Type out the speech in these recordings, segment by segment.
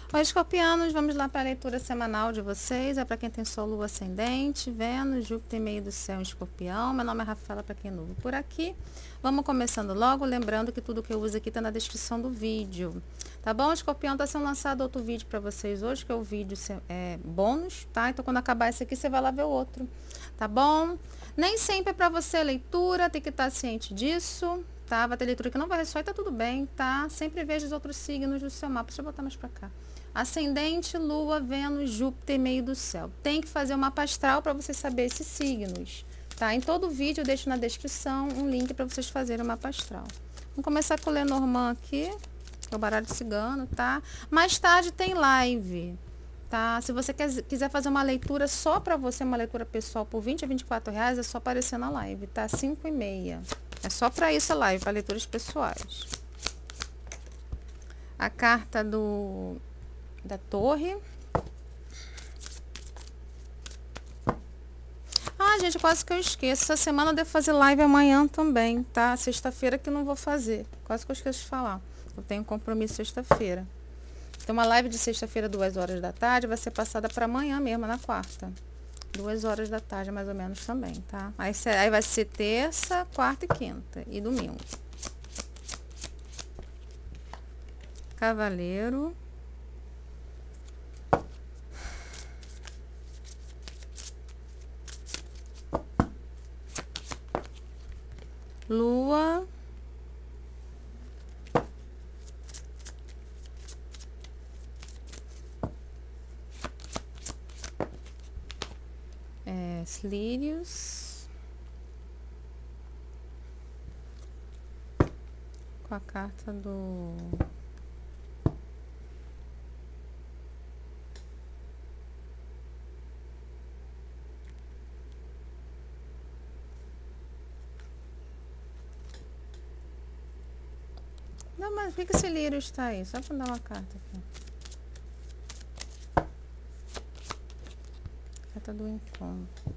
Oi, escorpianos, vamos lá para a leitura semanal de vocês. É para quem tem Sol, Lua, Ascendente, Vênus, Júpiter, meio do céu, Escorpião. Meu nome é Rafaela, para quem é novo por aqui. Vamos começando logo, lembrando que tudo que eu uso aqui está na descrição do vídeo. Tá bom, Escorpião? Está sendo lançado outro vídeo para vocês hoje, que é o vídeo bônus, tá? Então, quando acabar esse aqui, você vai lá ver o outro, tá bom? Nem sempre é para você a leitura, tem que estar ciente disso, tá? Vai ter leitura que não vai ressoar e tá tudo bem, tá? Sempre veja os outros signos do seu mapa. Deixa eu botar mais para cá. Ascendente, Lua, Vênus, Júpiter, meio do céu. Tem que fazer um mapa astral para você saber esses signos, tá? Em todo vídeo eu deixo na descrição um link para vocês fazerem o mapa astral. Vamos começar com o Lenormand aqui, que é o baralho cigano, tá? Mais tarde tem live, tá? Se você quiser fazer uma leitura só para você, uma leitura pessoal por 20 a 24 reais, é só aparecer na live, tá? 5h30. É só para isso a live, para leituras pessoais. A carta da torre. Ah, gente, quase que eu esqueço. Essa semana eu devo fazer live amanhã também, tá? Sexta-feira que eu não vou fazer. Quase que eu esqueço de falar. Eu tenho compromisso sexta-feira. Então, uma live de sexta-feira, 2 horas da tarde, vai ser passada para amanhã mesmo, na quarta. 2 horas da tarde, mais ou menos, também, tá? Aí vai ser terça, quarta e quinta. E domingo. Cavaleiro. Lua. Lírios. Com a carta do... Não, mas por que esse lírio está aí? Só para dar uma carta aqui. Carta do encontro.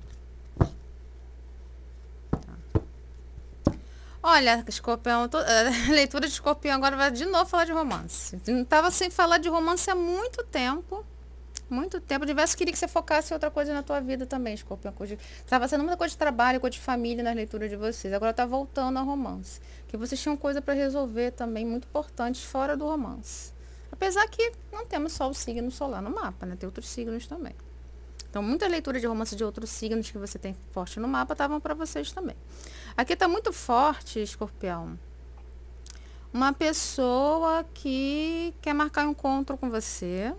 Tá. Olha, Escorpião, leitura de Escorpião agora vai de novo falar de romance. Não estava sem falar de romance há muito tempo. Muito tempo. Diversos queria que você focasse em outra coisa na tua vida também, Escorpião. Estava sendo muita coisa de trabalho, coisa de família nas leituras de vocês. Agora tá voltando ao romance. Que vocês tinham coisa para resolver também, muito importantes, fora do romance. Apesar que não temos só o signo solar no mapa, né? Tem outros signos também. Então, muita leitura de romance de outros signos que você tem forte no mapa estavam para vocês também. Aqui tá muito forte, Escorpião. Uma pessoa que quer marcar um encontro com você.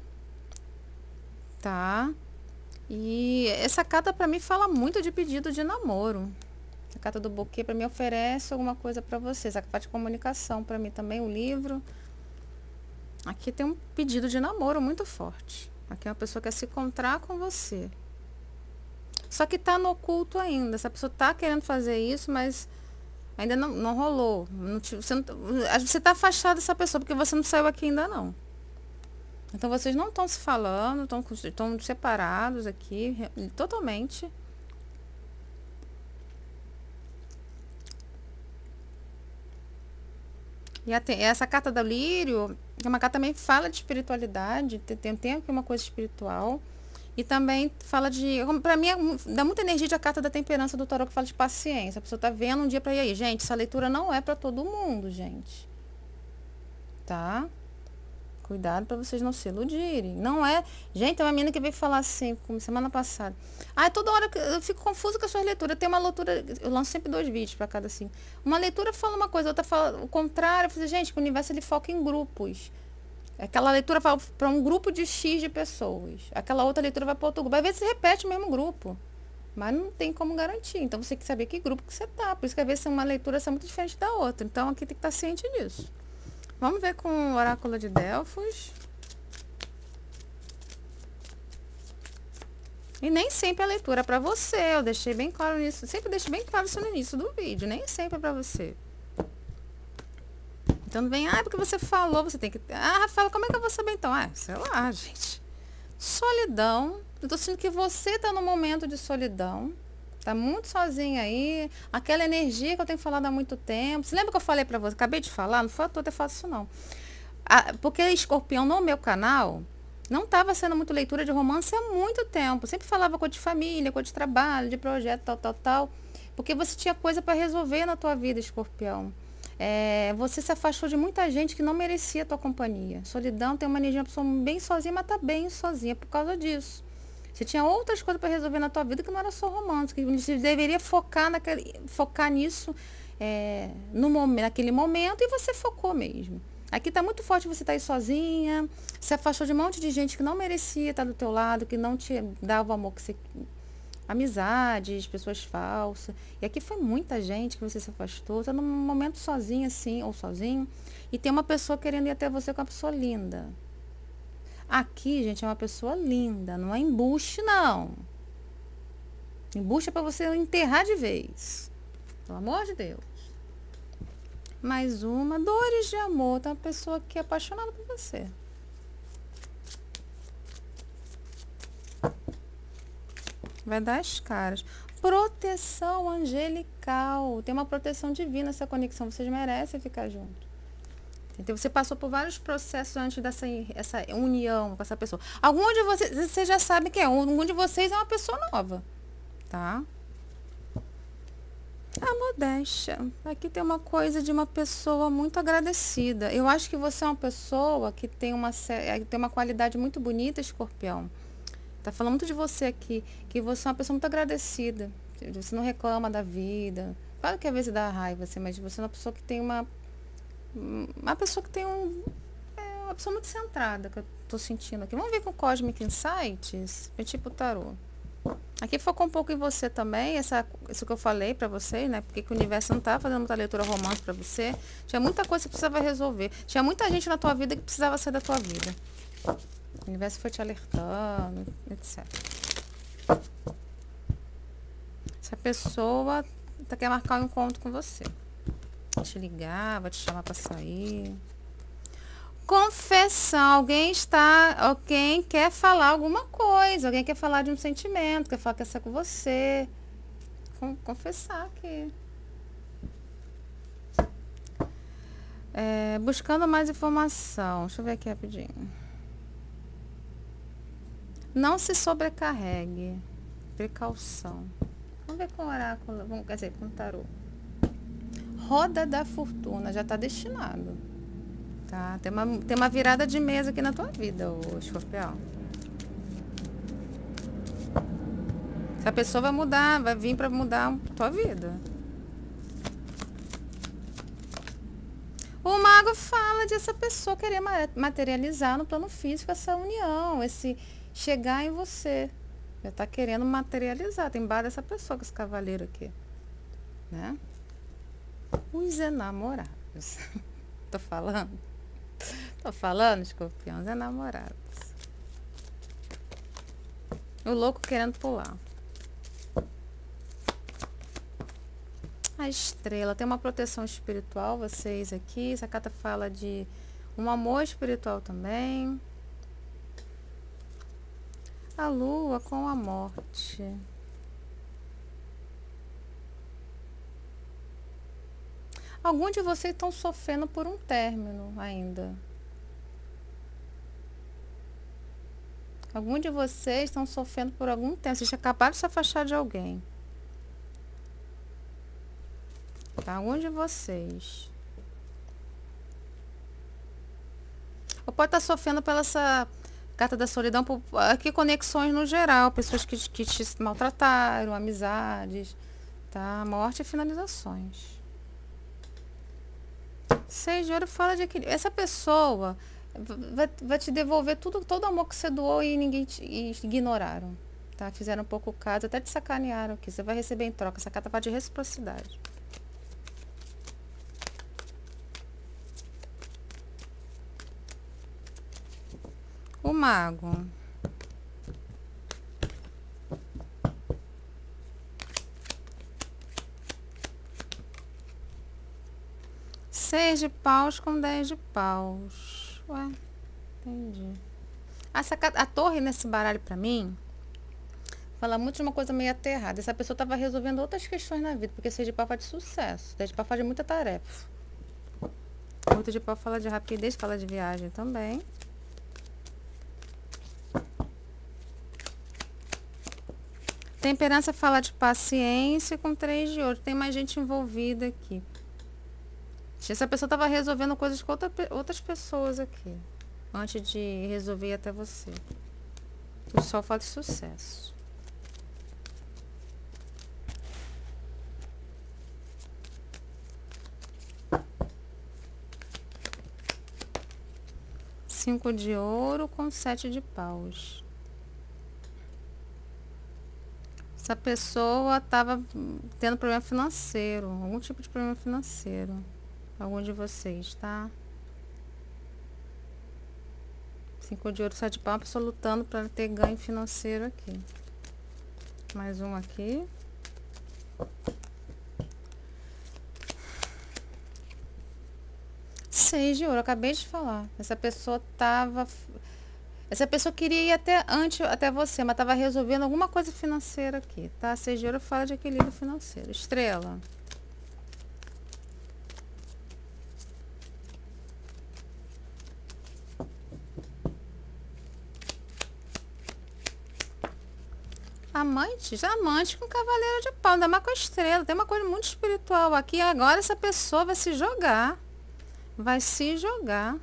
Tá? E essa carta pra mim fala muito de pedido de namoro. A carta do buquê pra mim oferece alguma coisa pra vocês. A carta de comunicação pra mim também, o livro. Aqui tem um pedido de namoro muito forte. Aqui uma pessoa quer se encontrar com você. Só que tá no oculto ainda. Essa pessoa tá querendo fazer isso, mas ainda não rolou. Você tá afastado dessa pessoa porque você não saiu aqui ainda não. Então, vocês não estão se falando, estão separados aqui, totalmente. E essa carta do lírio, que é uma carta também fala de espiritualidade, tem aqui uma coisa espiritual. E também fala de, pra mim, dá muita energia de a carta da temperança do tarot, que fala de paciência. A pessoa tá vendo um dia pra ir aí. Gente, essa leitura não é pra todo mundo, gente. Tá? Cuidado para vocês não se iludirem. Não é... Gente, tem uma menina que veio falar assim, como semana passada. Ah, toda hora eu fico confusa com as suas leituras. Tem uma leitura... Eu lanço sempre 2 vídeos para cada assim. Uma leitura fala uma coisa, outra fala o contrário. Eu falei, gente, o universo ele foca em grupos. Aquela leitura fala para um grupo de X de pessoas. Aquela outra leitura vai para outro grupo. Às vezes se repete o mesmo grupo. Mas não tem como garantir. Então você tem que saber que grupo que você tá. Por isso que às vezes uma leitura é muito diferente da outra. Então aqui tem que estar ciente disso. Vamos ver com o oráculo de Delfos. E nem sempre a leitura é para você. Eu deixei bem claro isso. Sempre deixo bem claro isso no início do vídeo. Nem sempre é para você. Então não vem, porque você falou, você tem que... Rafaela, como é que eu vou saber então? Sei lá, gente. Solidão. Eu tô sentindo que você tá num momento de solidão. Tá muito sozinha aí. Aquela energia que eu tenho falado há muito tempo. Você lembra que eu falei pra você? Acabei de falar, não foi à toa ter falado isso não. Porque Escorpião no meu canal, Não estava sendo muito leitura de romance há muito tempo. Sempre falava coisa de família, coisa de trabalho, de projeto, tal. Porque você tinha coisa para resolver na tua vida, Escorpião. Você se afastou de muita gente que não merecia a tua companhia. Solidão tem uma energia, uma pessoa bem sozinha, mas tá bem sozinha por causa disso. Você tinha outras coisas para resolver na tua vida que não era só romance, que você deveria focar nisso naquele momento, e você focou mesmo. Aqui tá muito forte você tá aí sozinha, se afastou de um monte de gente que não merecia estar do teu lado, que não te dava o amor que você... Amizades, pessoas falsas. E aqui foi muita gente que você se afastou, tá num momento sozinha assim, ou sozinho, e tem uma pessoa querendo ir até você com uma pessoa linda. Aqui, gente, é uma pessoa linda, não é embuste, não. Embuste é para você enterrar de vez. Pelo amor de Deus. Mais uma, dores de amor. Tem uma pessoa que é apaixonada por você. Vai dar as caras. Proteção angelical. Tem uma proteção divina essa conexão. Vocês merecem ficar juntos. Então, você passou por vários processos antes dessa essa união com essa pessoa. Algum de vocês já sabe que algum de vocês é uma pessoa nova, tá? A modéstia. Aqui tem uma coisa de uma pessoa muito agradecida. Eu acho que você é uma pessoa que tem uma qualidade muito bonita, Escorpião. Tá falando muito de você aqui, que você é uma pessoa muito agradecida. Você não reclama da vida. Claro que às vezes dá raiva, assim, mas você é uma pessoa que tem uma pessoa que tem uma pessoa muito centrada, que eu tô sentindo aqui. Vamos ver com o Cosmic Insights, tipo tarô. Aqui focou um pouco em você também, isso que eu falei pra vocês, né? Porque que o universo não tá fazendo muita leitura romântica pra você. Tinha muita coisa que você precisava resolver. Tinha muita gente na tua vida que precisava sair da tua vida. O universo foi te alertando, etc. Essa pessoa quer marcar um encontro com você. Vai te ligar, vai te chamar para sair. Confessão. Alguém quer falar alguma coisa. Alguém quer falar de um sentimento, quer falar que quer ser com você. Confessar aqui. Buscando mais informação. Deixa eu ver aqui rapidinho. Não se sobrecarregue. Precaução. Vamos ver com o oráculo. Quer dizer, com o tarô. Roda da fortuna, já está destinado. Tá? Tem uma virada de mesa aqui na tua vida, ô Escorpião. Essa pessoa vai vir para mudar a tua vida. O mago fala de essa pessoa querer materializar no plano físico essa união, esse chegar em você. Já tá querendo materializar. Tem bar dessa pessoa com esse cavaleiro aqui. Né? Os enamorados. Tô falando? Tô falando, Escorpião? Os enamorados. O louco querendo pular. A estrela. Tem uma proteção espiritual, vocês aqui. Essa carta fala de um amor espiritual também. A lua com a morte. Alguns de vocês estão sofrendo por um término ainda. Alguns de vocês estão sofrendo por algum tempo. Vocês acabaram de se afastar de alguém. Tá? Alguns de vocês. Ou pode estar sofrendo pela essa carta da solidão, por aqui conexões no geral. Pessoas que te maltrataram, amizades. Tá? Morte e finalizações. 6 de ouro fala de equilíbrio. Essa pessoa vai te devolver todo o amor que você doou e ninguém ignoraram. Tá? Fizeram um pouco caso, até te sacanearam aqui. Você vai receber em troca. Essa carta fala de reciprocidade. O mago. Seis de paus com 10 de paus. Ué, entendi. A torre nesse baralho pra mim fala muito de uma coisa meio aterrada. Essa pessoa tava resolvendo outras questões na vida, porque 6 de pau fala de sucesso. 10 de pau fala de muita tarefa. 8 de pau fala de rapidez, fala de viagem também. Temperança fala de paciência com 3 de ouro. Tem mais gente envolvida aqui. Essa pessoa estava resolvendo coisas com outras pessoas aqui. Antes de resolver até você. O sol fala de sucesso. Cinco de ouro com 7 de paus. Essa pessoa estava tendo problema financeiro, algum tipo de problema financeiro. Algum de vocês, tá? 5 de ouro, 7 de pau, uma pessoa lutando para ter ganho financeiro aqui. Mais um aqui. Seis de ouro, acabei de falar. Essa pessoa queria ir até você, mas estava resolvendo alguma coisa financeira aqui, tá? 6 de ouro fala de equilíbrio financeiro. Estrela. Amante com cavaleiro de pau, ainda mais com a estrela. Tem uma coisa muito espiritual aqui. Agora essa pessoa vai se jogar. Vai se jogar.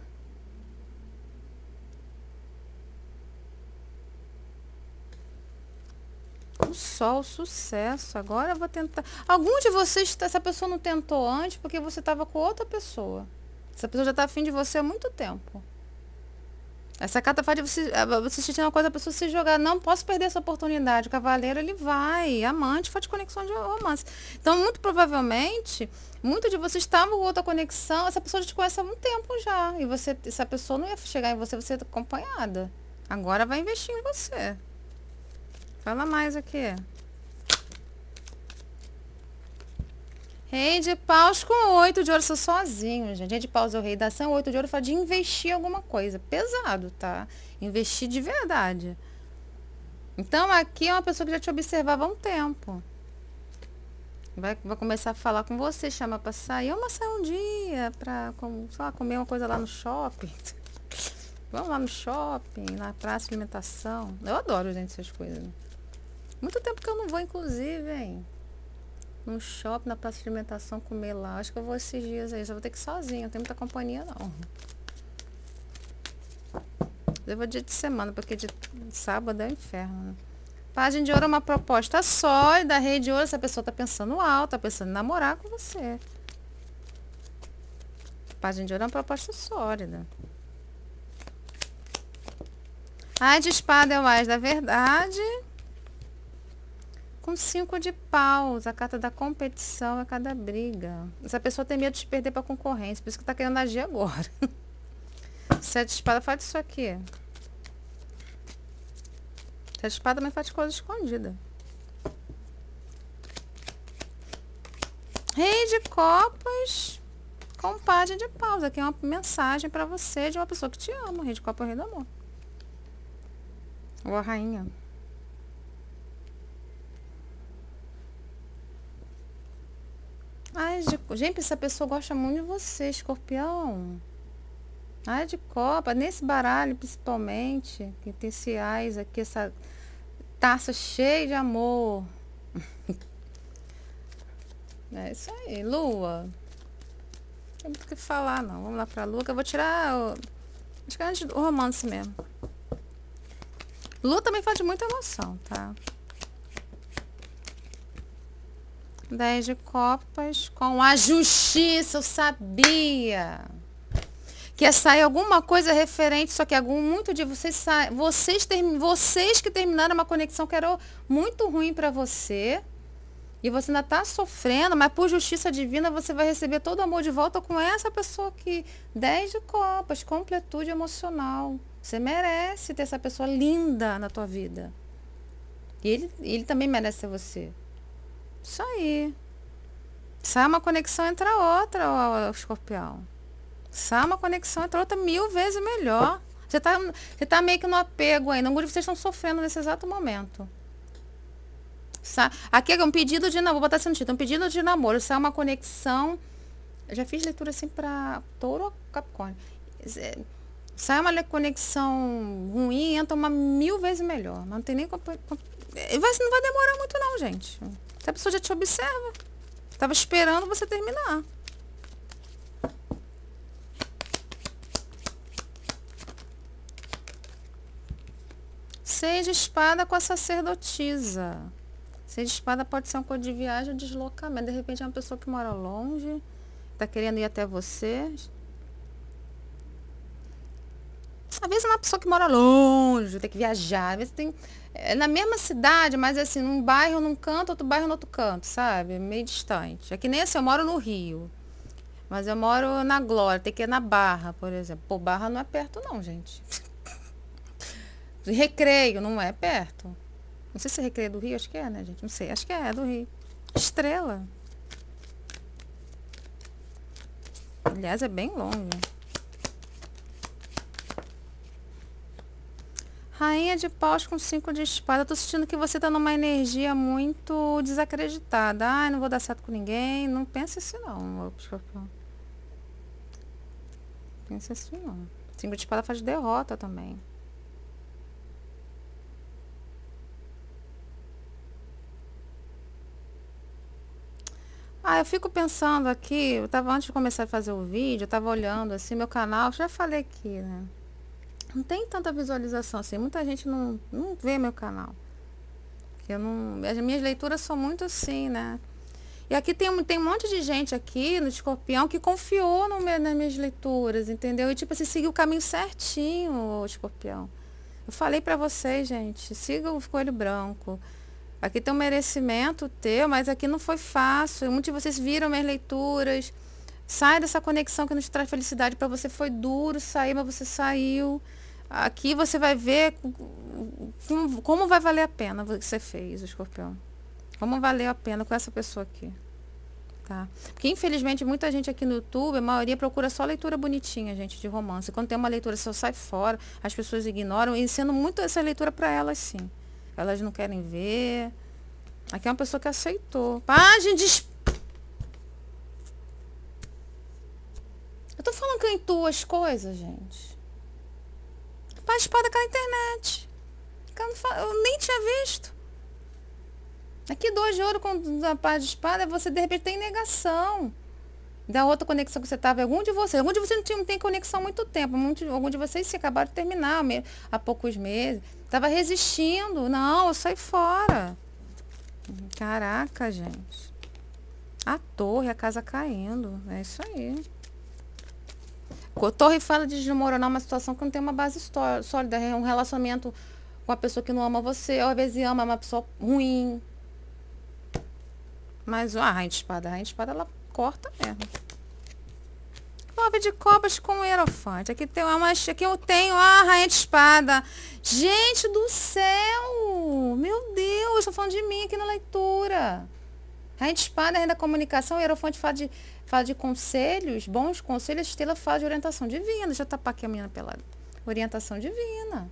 O sol, sucesso. Agora eu vou tentar. Algum de vocês, essa pessoa não tentou antes porque você estava com outra pessoa. Essa pessoa já está afim de você há muito tempo. Essa carta faz de você assistir uma coisa, a pessoa se jogar. Não posso perder essa oportunidade. O cavaleiro, ele vai. Amante faz de conexão de romance. Então, muito provavelmente, muito de vocês estavam com outra conexão. Essa pessoa já te conhece há muito tempo já. E essa pessoa não ia chegar em você, você ia acompanhada. Agora vai investir em você. Fala mais aqui. Rei de paus com 8 de ouro, sou sozinho, gente. Rei de paus é o rei da ação, 8 de ouro fala de investir em alguma coisa. Pesado, tá? Investir de verdade. Então, aqui é uma pessoa que já te observava há um tempo. Vai começar a falar com você, chama pra sair. Vamos sair um dia pra, sei lá, comer uma coisa lá no shopping. Vamos lá no shopping, na praça de alimentação. Eu adoro, gente, essas coisas. Muito tempo que eu não vou, inclusive, hein? No shopping, na praça de alimentação, comer lá. Acho que eu vou esses dias aí. Só vou ter que ir sozinha, não tem muita companhia, não. Eu vou dia de semana, porque de sábado é o inferno, né? Página de ouro é uma proposta sólida. Rei de ouro, essa pessoa tá pensando alto, tá pensando em namorar com você. Página de ouro é uma proposta sólida. Ai de espada é o Ás da verdade. Com 5 de paus, a carta da competição é cada briga. Essa pessoa tem medo de perder para concorrência, por isso que tá querendo agir agora. 7 de espada faz isso aqui. 7 de espada também faz coisa escondida. Rei de copas com página de paus. Aqui é uma mensagem para você de uma pessoa que te ama. Rei de copas é o rei do amor. Ou a rainha. Ai, gente, essa pessoa gosta muito de você, escorpião. Ai, de copa, nesse baralho principalmente, que tem esse ás aqui, essa taça cheia de amor. É isso aí, lua. Não tem muito o que falar, não. Vamos lá pra lua, que eu vou tirar acho que é antes do romance mesmo. Lua também fala de muita emoção, tá? 10 de copas com a justiça, eu sabia que ia sair alguma coisa referente, só que muito de vocês vocês que terminaram uma conexão que era muito ruim para você, e você ainda tá sofrendo, mas por justiça divina você vai receber todo o amor de volta com essa pessoa aqui. 10 de copas, completude emocional. Você merece ter essa pessoa linda na tua vida. E ele também merece ser você. Isso aí. Sai uma conexão entre a outra, ó, escorpião. Sai uma conexão entre a outra 1000 vezes melhor. Você tá meio que no apego aí. Não, vocês estão sofrendo nesse exato momento. Aqui é um pedido de namoro. Vou botar assim no título. Um pedido de namoro. Sai uma conexão. Eu já fiz leitura assim para Touro ou Capricórnio. Sai uma conexão ruim e entra uma 1000 vezes melhor. Não tem nem Não vai demorar muito não, gente. Se a pessoa já te observa. Estava esperando você terminar. Seis de espada com a sacerdotisa. Seis de espada pode ser um cor de viagem ou deslocamento. De repente é uma pessoa que mora longe, tá querendo ir até você. Às vezes é uma pessoa que mora longe, tem que viajar. Às vezes tem na mesma cidade, mas assim, num bairro num canto, outro bairro no outro canto, sabe? Meio distante. É que nem assim, eu moro no Rio. Mas eu moro na Glória, tem que ir na Barra, por exemplo. Pô, Barra não é perto não, gente. Recreio, não é perto. Não sei se é Recreio do Rio, acho que é, né, gente? Não sei, acho que é do Rio. Estrela. Aliás, é bem longe. Rainha de paus com 5 de espada. Eu tô sentindo que você tá numa energia muito desacreditada. Ai, não vou dar certo com ninguém. Não pensa assim não, meu escorpião. Pensa assim não. 5 de espada faz derrota também. Eu fico pensando aqui, antes de começar a fazer o vídeo, eu tava olhando assim, meu canal, já falei aqui, né? Não tem tanta visualização assim, muita gente não vê meu canal. As minhas leituras são muito assim, né? E aqui tem um monte de gente aqui no Escorpião que confiou nas minhas leituras, entendeu? E tipo assim, seguiu o caminho certinho, o Escorpião. Eu falei pra vocês, gente, siga o Coelho Branco. Aqui tem um merecimento teu, mas aqui não foi fácil. Muitos de vocês viram minhas leituras. Sai dessa conexão que nos traz felicidade. Para você foi duro sair, mas você saiu. Aqui você vai ver como vai valer a pena o que você fez, o Escorpião. Como valeu a pena com essa pessoa aqui. Tá? Porque infelizmente muita gente aqui no YouTube, a maioria procura só leitura bonitinha, gente, de romance. Quando tem uma leitura só sai fora, as pessoas ignoram, e sendo muito essa leitura para elas, sim. Elas não querem ver. Aqui é uma pessoa que aceitou. Gente, eu tô falando que eu intuo as coisas, gente. Pá de espada cai na internet. Eu nem tinha visto. Aqui 2 de ouro com a pá de espada, você de repente tem negação. Da outra conexão que você estava, algum de vocês não tem conexão há muito tempo. Algum de vocês se acabaram de terminar há poucos meses. Estava resistindo. Não, eu saí fora. Caraca, gente. A torre, a casa caindo. É isso aí. A torre fala de desmoronar uma situação que não tem uma base sólida. É um relacionamento com uma pessoa que não ama você. Ou às vezes ama uma pessoa ruim. Mas a Rainha de Espada, ela corta mesmo. 9 de copas com o Hierofante. Aqui eu tenho a Rainha de Espada. Gente do céu! Meu Deus, estou falando de mim aqui na leitura. Rainha de Espada, Rainha da Comunicação. O Hierofante fala de conselhos, bons conselhos. A Estrela fala de orientação divina. Deixa eu tapar aqui a menina pela orientação divina.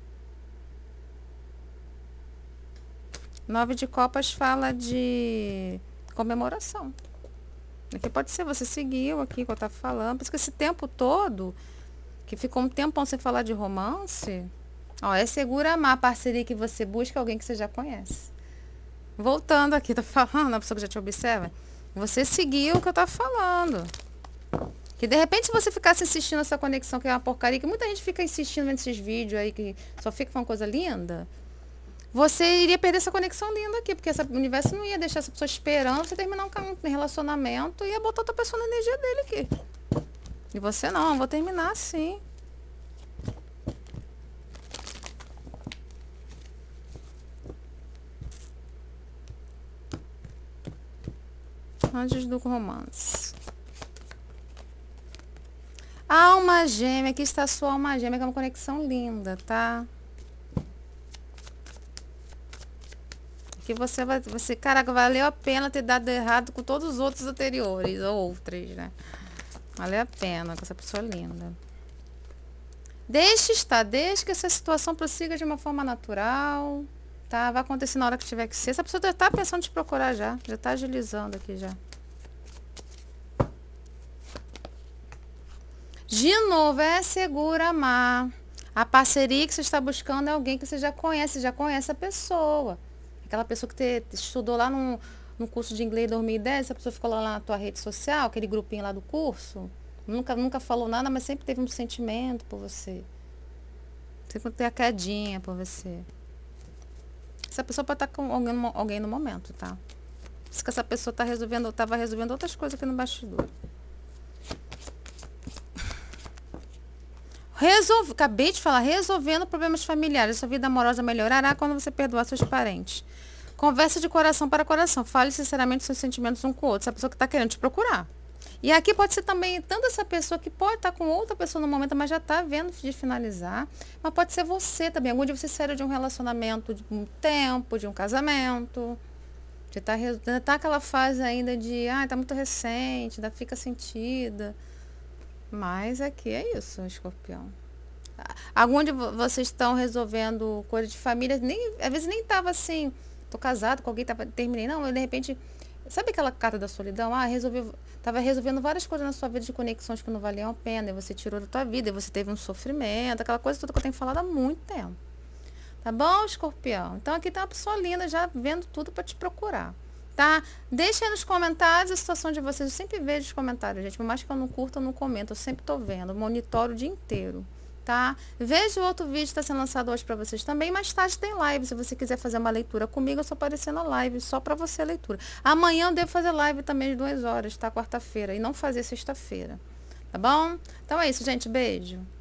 9 de copas fala de comemoração. Aqui pode ser, você seguiu aqui que eu estava falando. Por isso que esse tempo todo, que ficou um tempão sem falar de romance, é seguro amar a parceria que você busca alguém que você já conhece. Voltando aqui, tô falando, a pessoa que já te observa, você seguiu o que eu estava falando. Que de repente, se você ficasse insistindo nessa conexão, que é uma porcaria, que muita gente fica insistindo nesses vídeos aí, que só fica falando coisa linda, você iria perder essa conexão linda aqui, porque o universo não ia deixar essa pessoa esperando você terminar um relacionamento e ia botar outra pessoa na energia dele aqui. E você não, eu vou terminar assim. Antes do romance. Alma gêmea, aqui está a sua alma gêmea, que é uma conexão linda, tá? Que caraca, valeu a pena ter dado errado com todos os outros anteriores, ou outras, né? Valeu a pena com essa pessoa linda. Deixe que essa situação prossiga de uma forma natural, tá? Vai acontecer na hora que tiver que ser. Essa pessoa já tá pensando em te procurar já tá agilizando aqui já. De novo, é seguro amar. A parceria que você está buscando é alguém que você já conhece a pessoa. Aquela pessoa que estudou lá no curso de inglês em 2010, essa pessoa ficou lá na tua rede social, aquele grupinho lá do curso, nunca falou nada, mas sempre teve um sentimento por você. Sempre tem a quedinha por você. Essa pessoa pode estar com alguém no momento, tá? Diz que essa pessoa estava resolvendo outras coisas aqui no bastidor. Acabei de falar, resolvendo problemas familiares. Sua vida amorosa melhorará quando você perdoar seus parentes. Conversa de coração para coração. Fale sinceramente seus sentimentos um com o outro. Essa pessoa que está querendo te procurar. E aqui pode ser também, tanto essa pessoa que pode estar com outra pessoa no momento, mas já está vendo de finalizar. Mas pode ser você também. Algum dia você saiu de um relacionamento, de um tempo, de um casamento. Já tá aquela fase ainda de, tá muito recente, ainda fica sentida. Mas aqui é isso, escorpião. Algum de vocês estão resolvendo coisa de família, às vezes nem estava assim, tô casado com alguém, terminei, não, eu, de repente, sabe aquela carta da solidão? Tava resolvendo várias coisas na sua vida de conexões que não valiam a pena, e você tirou da tua vida, e você teve um sofrimento, aquela coisa toda que eu tenho falado há muito tempo. Tá bom, escorpião? Então aqui tá uma pessoa linda já vendo tudo para te procurar. Tá? Deixa aí nos comentários a situação de vocês. Eu sempre vejo os comentários, gente. Por mais que eu não curta, eu não comento. Eu sempre tô vendo. Monitoro o dia inteiro. Tá? Veja o outro vídeo que está sendo lançado hoje para vocês também. Mais tarde tem live. Se você quiser fazer uma leitura comigo, eu só aparecer na live. Só para você a leitura. Amanhã eu devo fazer live também de 2 horas, tá? Quarta-feira. E não fazer sexta-feira. Tá bom? Então é isso, gente. Beijo.